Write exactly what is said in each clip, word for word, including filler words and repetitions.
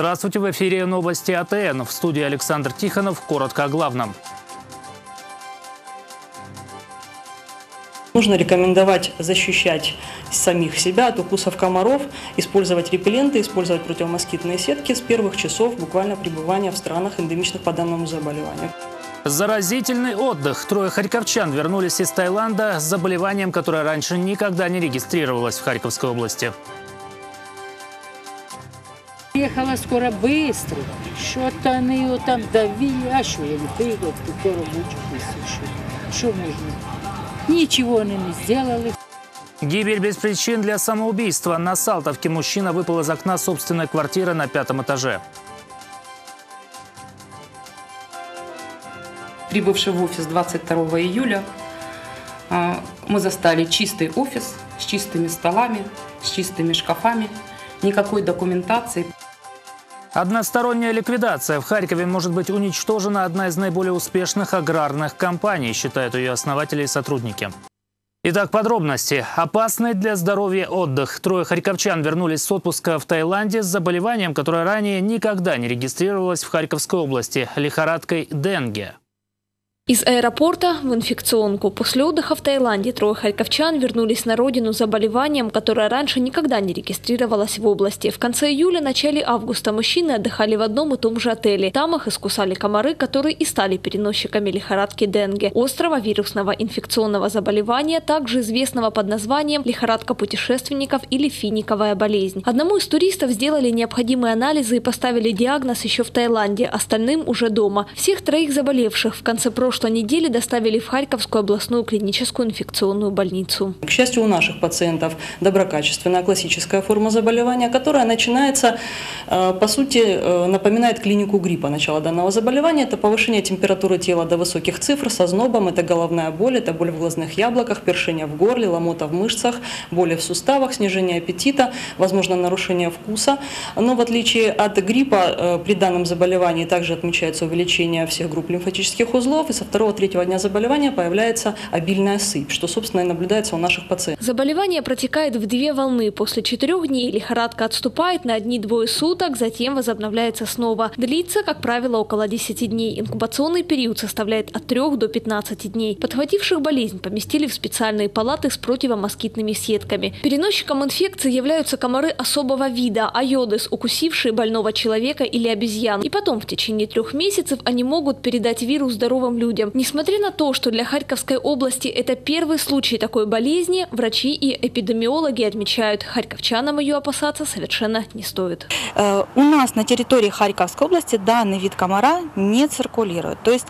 Здравствуйте, в эфире новости А Т Н. В студии Александр Тихонов. Коротко о главном. Нужно рекомендовать защищать самих себя от укусов комаров, использовать репелленты, использовать противомоскитные сетки с первых часов буквально пребывания в странах, эндемичных по данному заболеванию. Заразительный отдых. Трое харьковчан вернулись из Таиланда с заболеванием, которое раньше никогда не регистрировалось в Харьковской области. Ехала скоро быстро, что-то они его там давили, а что я не приехала, кто рабочих еще. Что можно? Ничего они не сделали. Гибель без причин для самоубийства. На Салтовке мужчина выпал из окна собственной квартиры на пятом этаже. Прибывший в офис двадцать второго июля, мы застали чистый офис с чистыми столами, с чистыми шкафами, никакой документации. Односторонняя ликвидация. В Харькове может быть уничтожена одна из наиболее успешных аграрных компаний, считают ее основатели и сотрудники. Итак, подробности. Опасный для здоровья отдых. Трое харьковчан вернулись с отпуска в Таиланде с заболеванием, которое ранее никогда не регистрировалось в Харьковской области – лихорадкой денге. Из аэропорта в инфекционку. После отдыха в Таиланде трое харьковчан вернулись на родину с заболеванием, которое раньше никогда не регистрировалось в области. В конце июля, начале августа мужчины отдыхали в одном и том же отеле. Там их искусали комары, которые и стали переносчиками лихорадки денге, острого вирусного инфекционного заболевания, также известного под названием лихорадка путешественников или финиковая болезнь. Одному из туристов сделали необходимые анализы и поставили диагноз еще в Таиланде, остальным уже дома. Всех троих заболевших в конце прошлого прошлой неделе доставили в Харьковскую областную клиническую инфекционную больницу. К счастью, у наших пациентов доброкачественная классическая форма заболевания, которая начинается, по сути, напоминает клинику гриппа. Начало данного заболевания – это повышение температуры тела до высоких цифр с ознобом, это головная боль, это боль в глазных яблоках, першение в горле, ломота в мышцах, боли в суставах, снижение аппетита, возможно нарушение вкуса. Но в отличие от гриппа, при данном заболевании также отмечается увеличение всех групп лимфатических узлов, и со второго-третьего дня заболевания появляется обильная сыпь, что, собственно, и наблюдается у наших пациентов. Заболевание протекает в две волны. После четырех дней лихорадка отступает на одни-двое суток, затем возобновляется снова. Длится, как правило, около десяти дней. Инкубационный период составляет от трёх до пятнадцати дней. Подхвативших болезнь поместили в специальные палаты с противомоскитными сетками. Переносчиком инфекции являются комары особого вида – айодес, укусившие больного человека или обезьян. И потом в течение трех месяцев они могут передать вирус здоровым людям. Несмотря на то, что для Харьковской области это первый случай такой болезни, врачи и эпидемиологи отмечают, харьковчанам ее опасаться совершенно не стоит. У нас на территории Харьковской области данный вид комара не циркулирует. То есть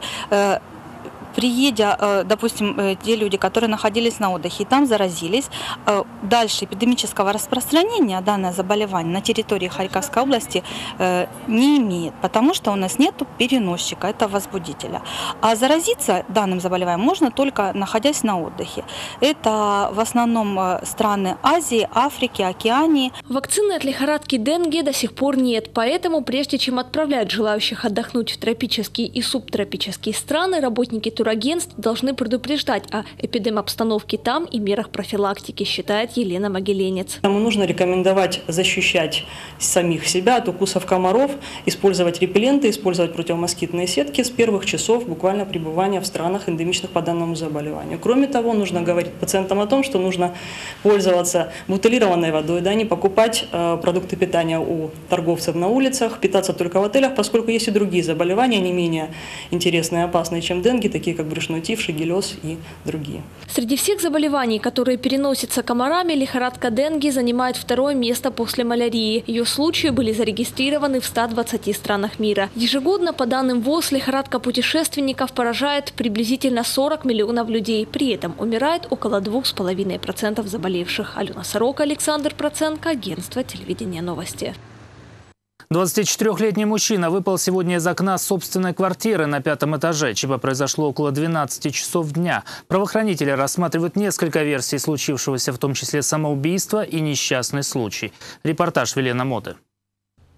приедя, допустим, те люди, которые находились на отдыхе и там заразились, дальше эпидемического распространения данное заболевание на территории Харьковской области не имеет, потому что у нас нет переносчика, это возбудителя. А заразиться данным заболеванием можно только находясь на отдыхе. Это в основном страны Азии, Африки, Океании. Вакцины от лихорадки денге до сих пор нет, поэтому прежде чем отправлять желающих отдохнуть в тропические и субтропические страны, работники турагентств должны предупреждать о эпидемобстановке там и мерах профилактики, считает Елена Могиленец. Нам нужно рекомендовать защищать самих себя от укусов комаров, использовать репелленты, использовать противомоскитные сетки с первых часов буквально пребывания в странах, эндемичных по данному заболеванию. Кроме того, нужно говорить пациентам о том, что нужно пользоваться бутилированной водой, да, не покупать э, продукты питания у торговцев на улицах, питаться только в отелях, поскольку есть и другие заболевания, не менее интересные и опасные, чем денге, такие как брюшной тиф, шигеллез и другие. Среди всех заболеваний, которые переносятся комарами, лихорадка денге занимает второе место после малярии. Ее случаи были зарегистрированы в ста двадцати странах мира. Ежегодно, по данным ВОЗ, лихорадка путешественников поражает приблизительно сорок миллионов людей. При этом умирает около двух с половиной процентов заболевших. Алена Сорока, Александр Проценко, агентство телевидения новости. двадцатичетырёхлетний мужчина выпал сегодня из окна собственной квартиры на пятом этаже. ЧП произошло около двенадцати часов дня. Правоохранители рассматривают несколько версий случившегося, в том числе самоубийство и несчастный случай. Репортаж Велена Моты.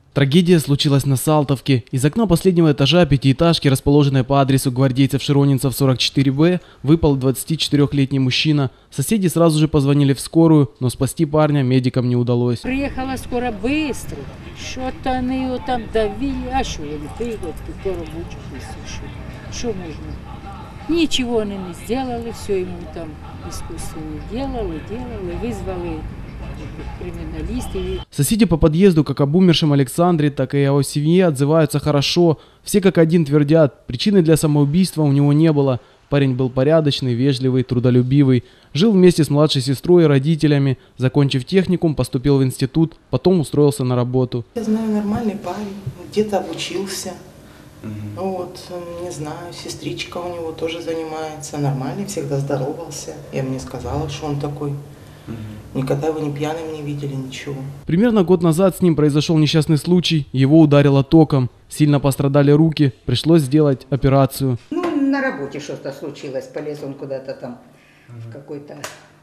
Трагедия случилась на Салтовке. Из окна последнего этажа пятиэтажки, расположенной по адресу Гвардейцев Широнинцев сорок четыре бэ, выпал двадцатичетырёхлетний мужчина. Соседи сразу же позвонили в скорую, но спасти парня медикам не удалось. Приехала скоро быстро. Что-то они его там давили. А что, я не прыгал, кто рабочих еще. Что можно? Ничего они не сделали, все ему там искусственно делали, делали, вызвали криминалисты. Соседи по подъезду как об умершем Александре, так и о его семье отзываются хорошо. Все как один твердят, причины для самоубийства у него не было. Парень был порядочный, вежливый, трудолюбивый. Жил вместе с младшей сестрой и родителями. Закончив техникум, поступил в институт, потом устроился на работу. Я знаю, нормальный парень, где-то обучился. Угу. Вот, не знаю, сестричка у него тоже занимается. Нормальный, всегда здоровался. Я мне сказала, что он такой. Никогда его ни пьяным не видели, ничего. Примерно год назад с ним произошел несчастный случай. Его ударило током. Сильно пострадали руки. Пришлось сделать операцию. Ну, на работе что-то случилось. Полез он куда-то там угу. в какой-то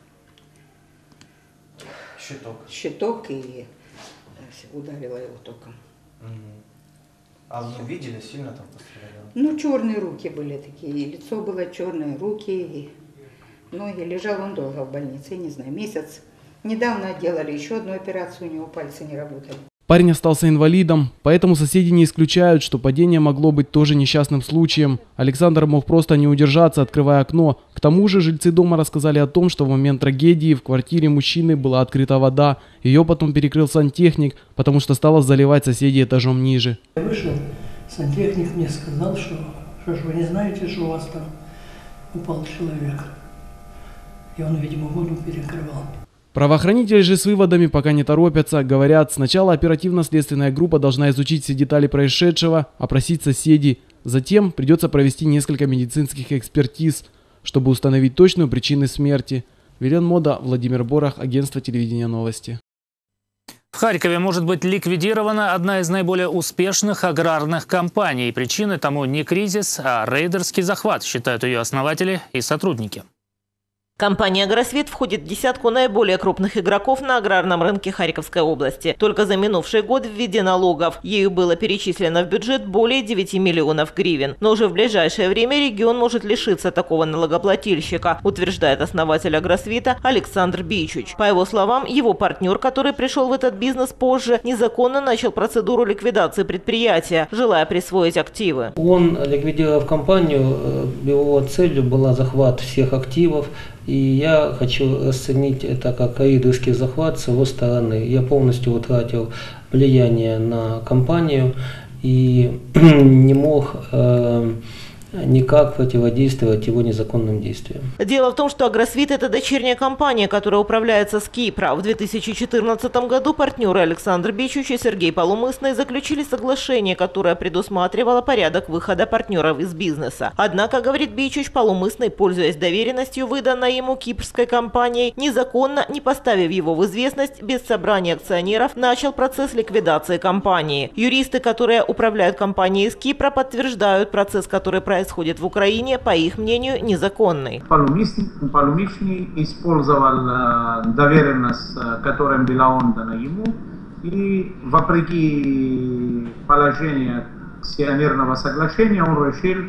щиток. щиток и ударило его током. Угу. А вы видели, сильно там пострадал? Ну, черные руки были такие. И лицо было черное, руки и ноги. Лежал он долго в больнице, не знаю, месяц. Недавно делали еще одну операцию, у него пальцы не работали. Парень остался инвалидом, поэтому соседи не исключают, что падение могло быть тоже несчастным случаем. Александр мог просто не удержаться, открывая окно. К тому же жильцы дома рассказали о том, что в момент трагедии в квартире мужчины была открыта вода. Ее потом перекрыл сантехник, потому что стало заливать соседей этажом ниже. Я вышел, сантехник мне сказал, что, что ж вы не знаете, что у вас там упал человек. И он, видимо, воду перекрывал. Правоохранители же с выводами пока не торопятся. Говорят, сначала оперативно-следственная группа должна изучить все детали происшедшего, опросить соседей. Затем придется провести несколько медицинских экспертиз, чтобы установить точную причину смерти. Вилен Мода, Владимир Борах, агентство телевидения новости. В Харькове может быть ликвидирована одна из наиболее успешных аграрных компаний. Причиной тому не кризис, а рейдерский захват, считают ее основатели и сотрудники. Компания «Агросвет» входит в десятку наиболее крупных игроков на аграрном рынке Харьковской области. Только за минувший год в виде налогов ею было перечислено в бюджет более девяти миллионов гривен. Но уже в ближайшее время регион может лишиться такого налогоплательщика, утверждает основатель «Агросвета» Александр Бичуч. По его словам, его партнер, который пришел в этот бизнес позже, незаконно начал процедуру ликвидации предприятия, желая присвоить активы. Он, ликвидировав компанию, его целью была захват всех активов. И я хочу расценить это как рейдерский захват с его стороны. Я полностью утратил влияние на компанию и не мог э, никак противодействовать его незаконным действиям. Дело в том, что «Агросвет» – это дочерняя компания, которая управляется с Кипра. В две тысячи четырнадцатом году партнеры Александр Бичуч и Сергей Полумысный заключили соглашение, которое предусматривало порядок выхода партнеров из бизнеса. Однако, говорит Бичуч, Полумысный, пользуясь доверенностью, выданной ему кипрской компанией, незаконно, не поставив его в известность, без собрания акционеров, начал процесс ликвидации компании. Юристы, которые управляют компанией из Кипра, подтверждают, процесс, который происходит происходит в Украине, по их мнению, незаконный. Полумысный использовал доверенность, которая была отдана ему, и вопреки положению акционерного соглашения он решил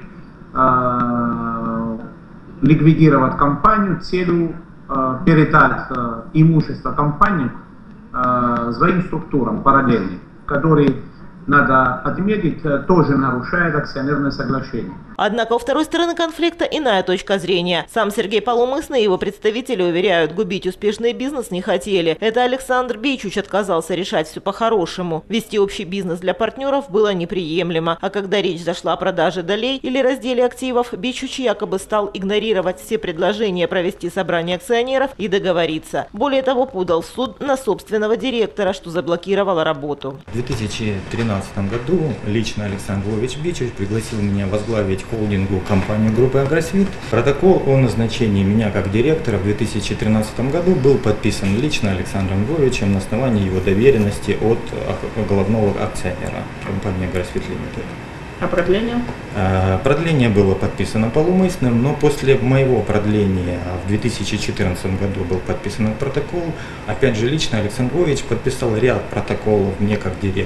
э, ликвидировать компанию, целью э, передать э, имущество компании э, своим структурам параллельным, которые, надо отметить, тоже нарушает акционерное соглашение. Однако у второй стороны конфликта иная точка зрения. Сам Сергей Полумысный и его представители уверяют, губить успешный бизнес не хотели. Это Александр Бичуч отказался решать все по-хорошему. Вести общий бизнес для партнеров было неприемлемо. А когда речь зашла о продаже долей или разделе активов, Бичуч якобы стал игнорировать все предложения провести собрание акционеров и договориться. Более того, подал в суд на собственного директора, что заблокировало работу. В две тысячи тринадцатом году лично Александр Львович Бичуч пригласил меня возглавить холдингу компанию группы «Агросвет». Протокол о назначении меня как директора в две тысячи тринадцатом году был подписан лично Александром Львовичем на основании его доверенности от главного акционера компании «Агросвет Лимитед». А продление? Продление было подписано Полумысным, но после моего продления в две тысячи четырнадцатом году был подписан протокол. Опять же, лично Александр Львович подписал ряд протоколов мне как директору.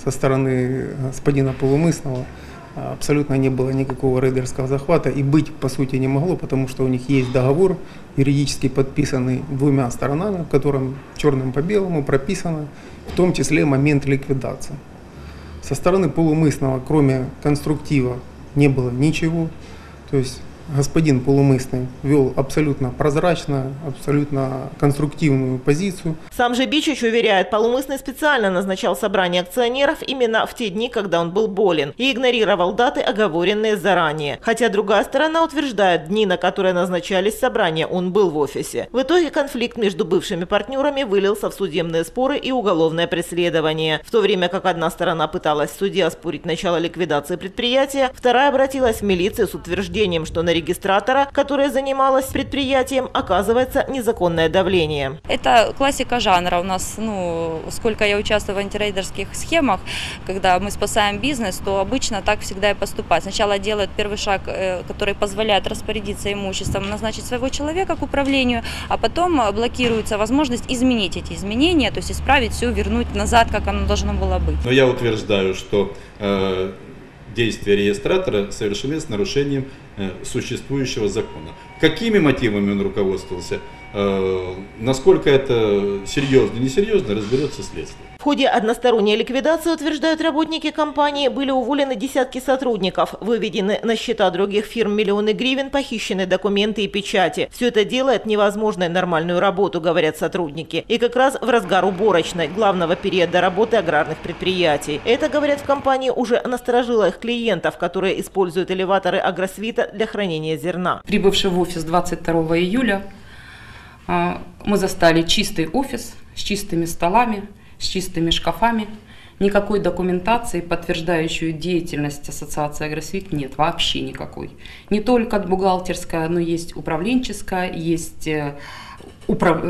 со стороны господина Полумысного абсолютно не было никакого рейдерского захвата и быть по сути не могло, потому что у них есть договор, юридически подписанный двумя сторонами, в котором черным по белому прописано, в том числе момент ликвидации. Со стороны Полумысного, кроме конструктива, не было ничего. То есть господин Полумысный вел абсолютно прозрачно, абсолютно конструктивную позицию. Сам же Бичич уверяет, Полумысный специально назначал собрание акционеров именно в те дни, когда он был болен, и игнорировал даты, оговоренные заранее. Хотя другая сторона утверждает, дни, на которые назначались собрания, он был в офисе. В итоге конфликт между бывшими партнерами вылился в судебные споры и уголовное преследование. В то время как одна сторона пыталась в суде оспорить начало ликвидации предприятия, вторая обратилась в милицию с утверждением, что на регистратора, которая занималась предприятием, оказывается незаконное давление. Это классика жанра. У нас, ну, сколько я участвую в антирейдерских схемах, когда мы спасаем бизнес, то обычно так всегда и поступают. Сначала делают первый шаг, который позволяет распорядиться имуществом, назначить своего человека к управлению, а потом блокируется возможность изменить эти изменения, то есть исправить все, вернуть назад, как оно должно было быть. Но я утверждаю, что э, действия регистратора совершены с нарушением э, существующего закона. Какими мотивами он руководствовался, э, насколько это серьезно, несерьезно, разберется следствие. В ходе односторонней ликвидации, утверждают работники компании, были уволены десятки сотрудников, выведены на счета других фирм миллионы гривен, похищены документы и печати. Все это делает невозможной нормальную работу, говорят сотрудники. И как раз в разгар уборочной, главного периода работы аграрных предприятий. Это, говорят в компании, уже насторожило их клиентов, которые используют элеваторы Агросвита для хранения зерна. Прибывший в офис двадцать второго июля, мы застали чистый офис с чистыми столами, с чистыми шкафами. Никакой документации, подтверждающей деятельность ассоциации Агросвит, нет, вообще никакой. Не только бухгалтерская, но есть управленческая, есть управ...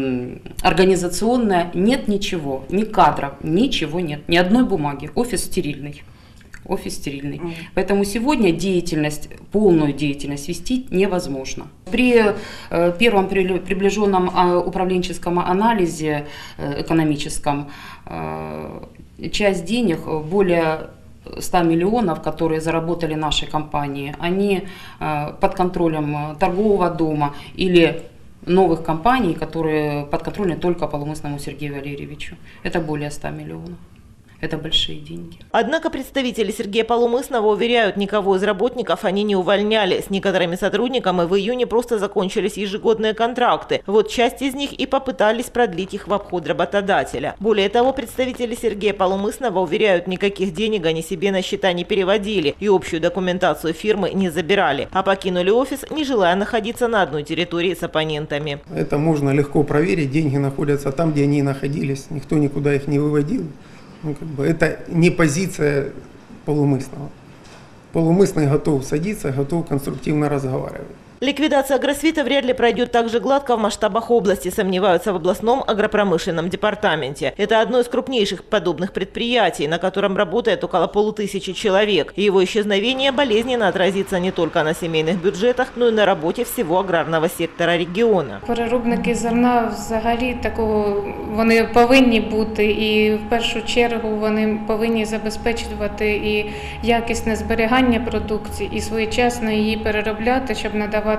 организационная. Нет ничего, ни кадров, ничего нет, ни одной бумаги. Офис стерильный. Офис стерильный. Mm. Поэтому сегодня деятельность, полную деятельность вести невозможно. При э, первом при, приближенном э, управленческом анализе э, экономическом э, часть денег, более ста миллионов, которые заработали наши компании, они э, под контролем торгового дома или новых компаний, которые подконтрольны только Полумысному Сергею Валерьевичу. Это более ста миллионов. Это большие деньги. Однако представители Сергея Полумысного уверяют, никого из работников они не увольняли. С некоторыми сотрудниками в июне просто закончились ежегодные контракты. Вот часть из них и попытались продлить их в обход работодателя. Более того, представители Сергея Полумысного уверяют, никаких денег они себе на счета не переводили и общую документацию фирмы не забирали, а покинули офис, не желая находиться на одной территории с оппонентами. Это можно легко проверить. Деньги находятся там, где они находились. Никто никуда их не выводил. Ну, как бы это не позиция Полумысного. Полумысный готов садиться, готов конструктивно разговаривать. Ликвидация Агросвита вряд ли пройдет так же гладко в масштабах области, сомневаются в областном агропромышленном департаменте. Это одно из крупнейших подобных предприятий, на котором работает около полутысячи человек. И его исчезновение болезненно отразится не только на семейных бюджетах, но и на работе всего аграрного сектора региона. Переробники зерна взагалі такого вони повинні бути, і в першу чергу вони повинні забезпечувати і якісне зберігання продукції, і своєчасно її переробляти, щоб надавати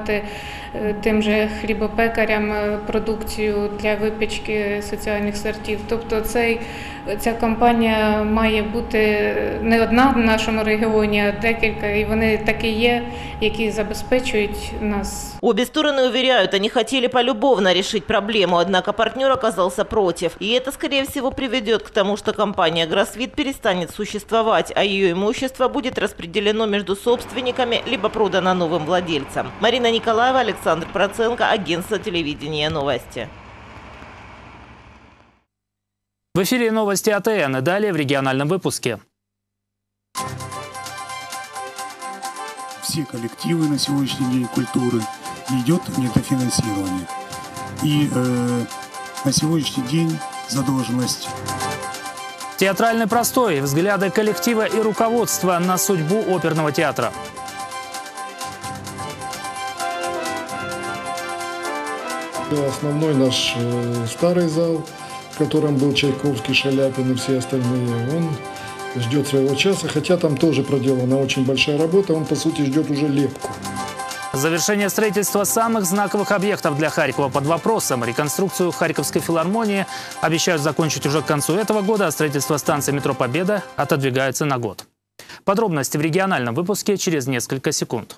тим же хлібопекарям продукцію для випічки соціальних сортів. Тобто цей, ця компанія має бути не одна в нашому регіоні, а декілька, і вони такі є, які забезпечують нас. Обе стороны уверяют, они хотели полюбовно решить проблему, однако партнер оказался против. И это, скорее всего, приведет к тому, что компания Агросвит перестанет существовать, а ее имущество будет распределено между собственниками, либо продано новым владельцам. Марина Николаева, Александр Проценко, агентство телевидения «Новости». В эфире новости А Т Н и далее в региональном выпуске. Все коллективы на сегодняшний день культуры идет недофинансирование. И э, на сегодняшний день задолженность. Театральный простой. Взгляды коллектива и руководства на судьбу оперного театра. Основной наш э, старый зал, в котором был Чайковский, Шаляпин и все остальные, он ждет своего часа, хотя там тоже проделана очень большая работа, он по сути ждет уже лепку. Завершение строительства самых знаковых объектов для Харькова под вопросом. Реконструкцию Харьковской филармонии обещают закончить уже к концу этого года, а строительство станции метро «Победа» отодвигается на год. Подробности в региональном выпуске через несколько секунд.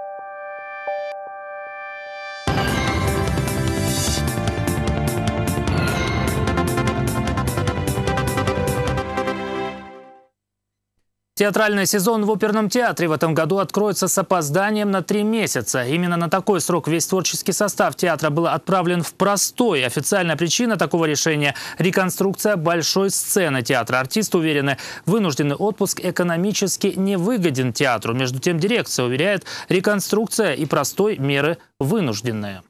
Театральный сезон в оперном театре в этом году откроется с опозданием на три месяца. Именно на такой срок весь творческий состав театра был отправлен в простой. Официальная причина такого решения – реконструкция большой сцены театра. Артисты уверены, вынужденный отпуск экономически не выгоден театру. Между тем дирекция уверяет, реконструкция и простой меры вынужденные.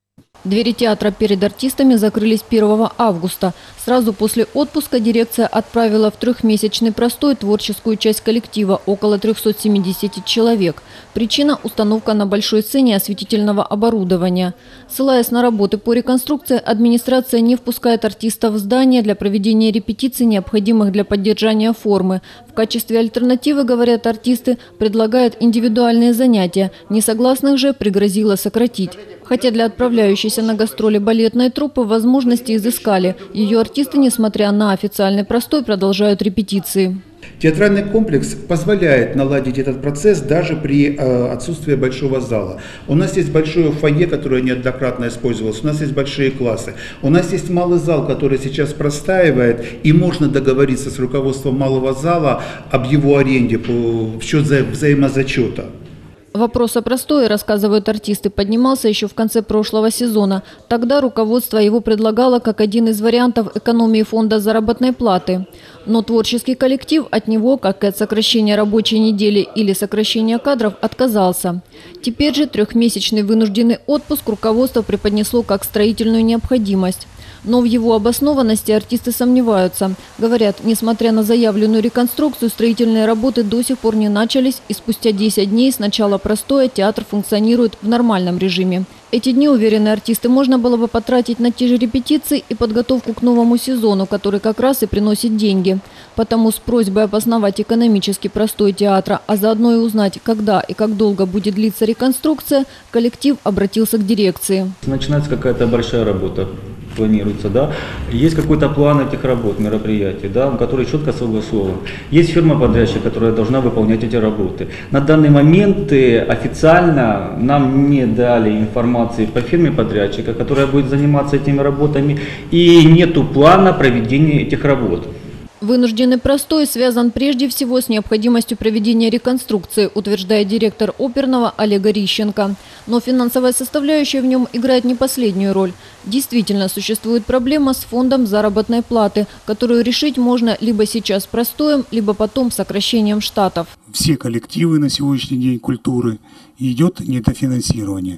Двери театра перед артистами закрылись первого августа. Сразу после отпуска дирекция отправила в трехмесячный простой творческую часть коллектива – около трёхсот семидесяти человек. Причина – установка на большой сцене осветительного оборудования. Ссылаясь на работы по реконструкции, администрация не впускает артистов в здание для проведения репетиций, необходимых для поддержания формы. В качестве альтернативы, говорят артисты, предлагают индивидуальные занятия. Несогласных же пригрозило сократить. Хотя для отправляющейся на гастроли балетной труппы возможности изыскали. Ее артисты, несмотря на официальный простой, продолжают репетиции. Театральный комплекс позволяет наладить этот процесс даже при э, отсутствии большого зала. У нас есть большое фойе, которое неоднократно использовалось, у нас есть большие классы, у нас есть малый зал, который сейчас простаивает, и можно договориться с руководством малого зала об его аренде по, в счет вза взаимозачета. Вопрос о простое, рассказывают артисты, поднимался еще в конце прошлого сезона. Тогда руководство его предлагало как один из вариантов экономии фонда заработной платы. Но творческий коллектив от него, как и от сокращения рабочей недели или сокращения кадров, отказался. Теперь же трехмесячный вынужденный отпуск руководство преподнесло как строительную необходимость. Но в его обоснованности артисты сомневаются. Говорят, несмотря на заявленную реконструкцию, строительные работы до сих пор не начались, и спустя десять дней с начала простоя театр функционирует в нормальном режиме. Эти дни, уверены артисты, можно было бы потратить на те же репетиции и подготовку к новому сезону, который как раз и приносит деньги. Потому с просьбой обосновать экономически простой театра, а заодно и узнать, когда и как долго будет длиться реконструкция, коллектив обратился к дирекции. Начинается какая-то большая работа. Планируется, да, есть какой-то план этих работ, мероприятий, да, который четко согласован. Есть фирма-подрядчик, которая должна выполнять эти работы. На данный момент официально нам не дали информации по фирме подрядчика, которая будет заниматься этими работами, и нету плана проведения этих работ. Вынужденный простой связан прежде всего с необходимостью проведения реконструкции, утверждает директор оперного Олега Рищенко. Но финансовая составляющая в нем играет не последнюю роль. Действительно, существует проблема с фондом заработной платы, которую решить можно либо сейчас простоем, либо потом сокращением штатов. Все коллективы на сегодняшний день культуры идет недофинансирование.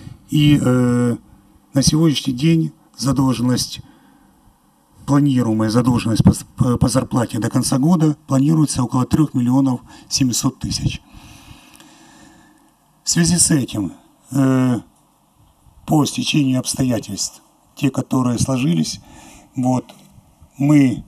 И э, на сегодняшний день задолженность планируемая задолженность по, по зарплате до конца года планируется около трёх миллионов семисот тысяч. В связи с этим, э, по стечению обстоятельств, те, которые сложились, вот, мы,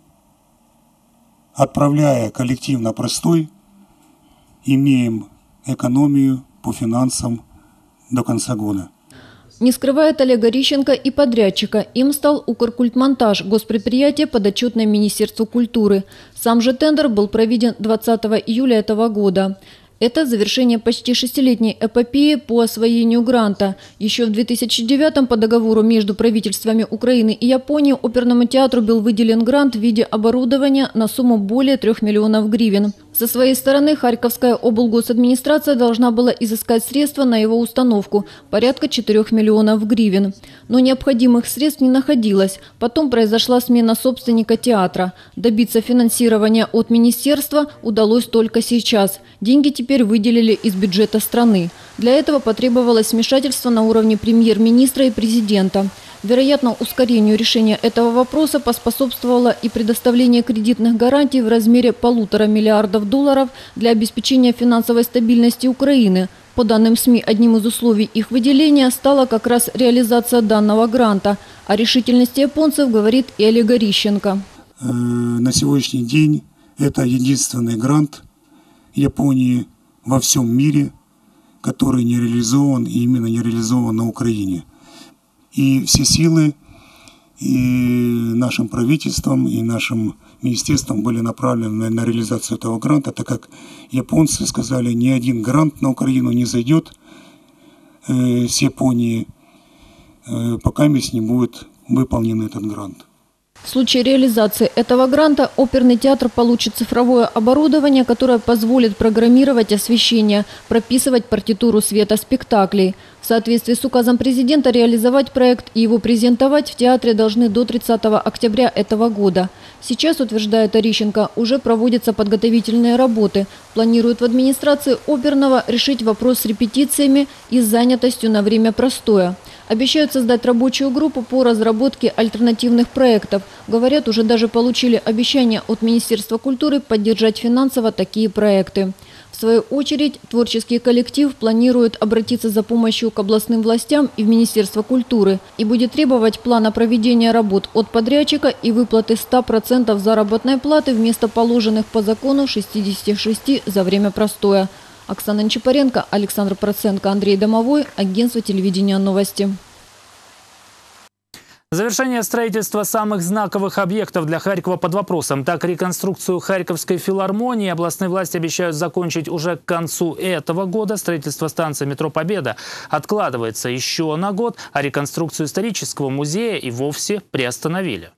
отправляя коллектив на простой, имеем экономию по финансам до конца года. Не скрывает Олега Рищенко и подрядчика. Им стал Укркультмонтаж, госпредприятие, подотчетное Министерству культуры. Сам же тендер был проведен двадцатого июля этого года. Это завершение почти шестилетней эпопеи по освоению гранта. Еще в две тысячи девятом по договору между правительствами Украины и Японии оперному театру был выделен грант в виде оборудования на сумму более трех миллионов гривен. Со своей стороны Харьковская облгосадминистрация должна была изыскать средства на его установку – порядка четырёх миллионов гривен. Но необходимых средств не находилось. Потом произошла смена собственника театра. Добиться финансирования от министерства удалось только сейчас. Деньги теперь выделили из бюджета страны. Для этого потребовалось вмешательство на уровне премьер-министра и президента. Вероятно, ускорению решения этого вопроса поспособствовало и предоставление кредитных гарантий в размере полутора миллиардов долларов для обеспечения финансовой стабильности Украины. По данным СМИ, одним из условий их выделения стала как раз реализация данного гранта. О решительности японцев говорит и Олег Рищенко. На сегодняшний день это единственный грант Японии во всем мире, который не реализован, и именно не реализован на Украине. И все силы и нашим правительством, и нашим министерством были направлены на реализацию этого гранта, так как японцы сказали, ни один грант на Украину не зайдет э, с Японии, э, пока не будет выполнен этот грант. В случае реализации этого гранта оперный театр получит цифровое оборудование, которое позволит программировать освещение, прописывать партитуру света спектаклей. В соответствии с указом президента реализовать проект и его презентовать в театре должны до тридцатого октября этого года. Сейчас, утверждает Орищенко, уже проводятся подготовительные работы. Планируют в администрации оперного решить вопрос с репетициями и с занятостью на время простоя. Обещают создать рабочую группу по разработке альтернативных проектов. Говорят, уже даже получили обещание от Министерства культуры поддержать финансово такие проекты. В свою очередь, творческий коллектив планирует обратиться за помощью к областным властям и в Министерство культуры и будет требовать плана проведения работ от подрядчика и выплаты ста процентов заработной платы вместо положенных по закону шестидесяти шести за время простоя. Оксана Нечипаренко, Александр Проценко, Андрей Домовой, агентство телевидения «Новости». Завершение строительства самых знаковых объектов для Харькова под вопросом. Так, реконструкцию Харьковской филармонии областные власти обещают закончить уже к концу этого года. Строительство станции метро «Победа» откладывается еще на год, а реконструкцию исторического музея и вовсе приостановили.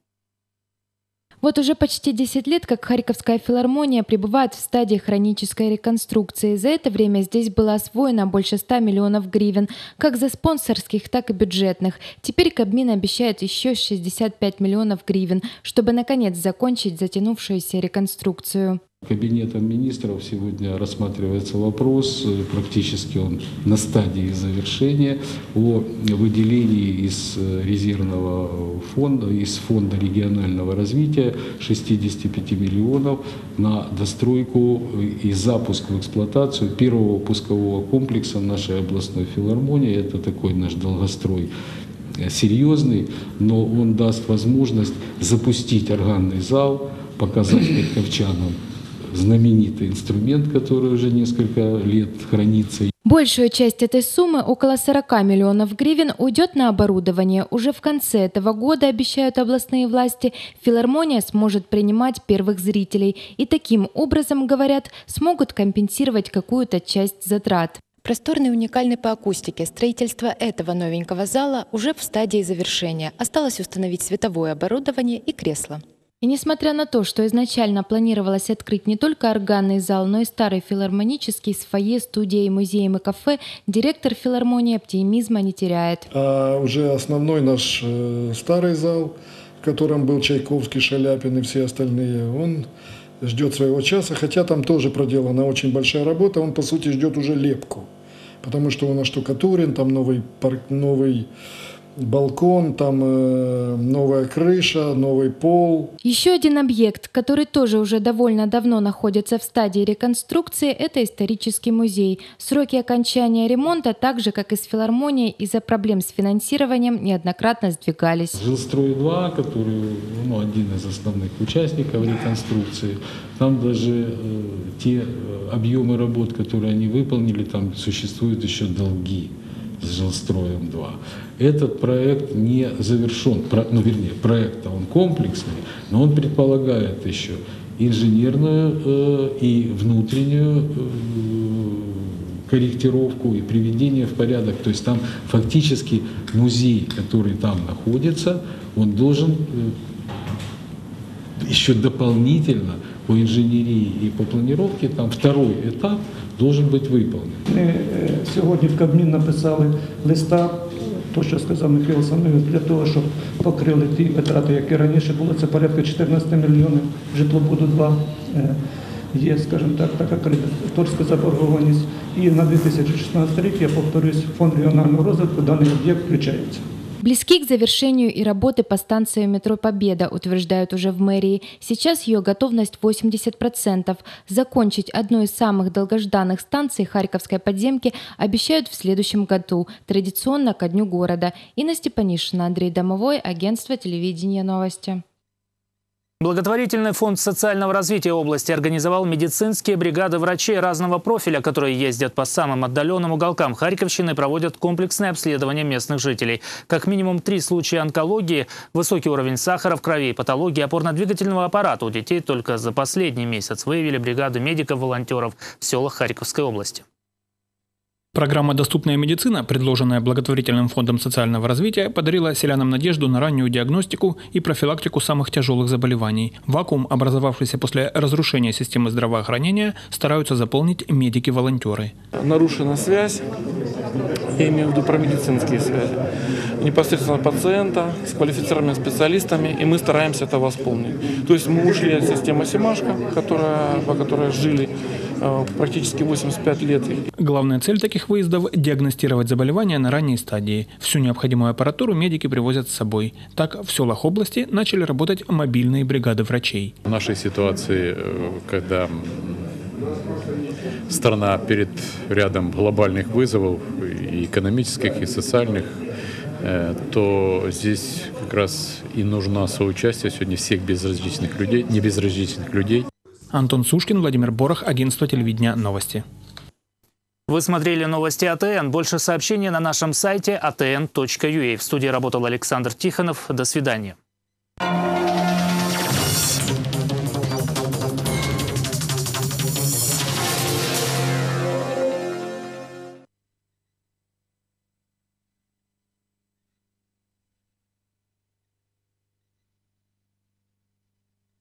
Вот уже почти десять лет, как Харьковская филармония пребывает в стадии хронической реконструкции. За это время здесь было освоено больше ста миллионов гривен, как за спонсорских, так и бюджетных. Теперь Кабмин обещает еще шестьдесят пять миллионов гривен, чтобы наконец закончить затянувшуюся реконструкцию. Кабинетом министров сегодня рассматривается вопрос, практически он на стадии завершения, о выделении из резервного фонда, из фонда регионального развития шестидесяти пяти миллионов на достройку и запуск в эксплуатацию первого пускового комплекса нашей областной филармонии. Это такой наш долгострой серьезный, но он даст возможность запустить органный зал, показать харьковчанам знаменитый инструмент, который уже несколько лет хранится. Большую часть этой суммы, около сорока миллионов гривен, уйдет на оборудование. Уже в конце этого года, обещают областные власти, филармония сможет принимать первых зрителей. И таким образом, говорят, смогут компенсировать какую-то часть затрат. Просторный и уникальный по акустике. Строительство этого новенького зала уже в стадии завершения. Осталось установить световое оборудование и кресла. И несмотря на то, что изначально планировалось открыть не только органный зал, но и старый филармонический с фойе, студией, музеем и кафе, директор филармонии оптимизма не теряет. А уже основной наш э, старый зал, в котором был Чайковский, Шаляпин и все остальные, он ждет своего часа, хотя там тоже проделана очень большая работа, он по сути ждет уже лепку, потому что он оштукатурен, там новый, парк, новый балкон, там э, новая крыша, новый пол. Еще один объект, который тоже уже довольно давно находится в стадии реконструкции, это исторический музей. Сроки окончания ремонта, так же как и с филармонией, из-за проблем с финансированием неоднократно сдвигались. Жилстрой два, который ну, один из основных участников реконструкции, там даже э, те объемы работ, которые они выполнили, там существуют еще долги с Жилстроем два. Этот проект не завершен, ну вернее, проект он комплексный, но он предполагает еще инженерную э, и внутреннюю э, корректировку и приведение в порядок. То есть там фактически музей, который там находится, он должен э, еще дополнительно по инженерии и по планировке, там второй этап должен быть выполнен. Ми сьогодні в Кабмін написали листа, то, що сказав Михайло Самович, для того, щоб покрили ті витрати, які раніше були, це порядка чотирнадцять мільйонів, житлобуду два є, скажімо так, така кредиторська заборгованість. І на дві тисячі шістнадцятий рік, я повторюсь, фонд регіонального розвитку даний об'єкт включається. Близки к завершению и работы по станции метро «Победа», утверждают уже в мэрии. Сейчас ее готовность восемьдесят процентов. Закончить одну из самых долгожданных станций Харьковской подземки обещают в следующем году, традиционно ко дню города. Инна Степанишина, Андрей Домовой, агентство телевидения «Новости». Благотворительный фонд социального развития области организовал медицинские бригады врачей разного профиля, которые ездят по самым отдаленным уголкам Харьковщины и проводят комплексное обследование местных жителей. Как минимум три случая онкологии, высокий уровень сахара в крови и патологии опорно-двигательного аппарата у детей только за последний месяц выявили бригады медиков-волонтеров в селах Харьковской области. Программа «Доступная медицина», предложенная благотворительным фондом социального развития, подарила селянам надежду на раннюю диагностику и профилактику самых тяжелых заболеваний. Вакуум, образовавшийся после разрушения системы здравоохранения, стараются заполнить медики-волонтеры. Нарушена связь, я имею в виду про медицинские связи, непосредственно пациента с квалифицированными специалистами, и мы стараемся это восполнить. То есть мы ушли от системы Семашко, которая, по которой жили практически восемьдесят пять лет. Главная цель таких выездов – диагностировать заболевания на ранней стадии. Всю необходимую аппаратуру медики привозят с собой. Так, в селах области начали работать мобильные бригады врачей. В нашей ситуации, когда страна перед рядом глобальных вызовов, и экономических, и социальных, то здесь как раз и нужно соучастие сегодня всех безразличных людей, не безразличных людей. Антон Сушкин, Владимир Борох, агентство телевидения «Новости». Вы смотрели новости АТН. Больше сообщений на нашем сайте а тэ эн точка ю а. В студии работал Александр Тихонов. До свидания.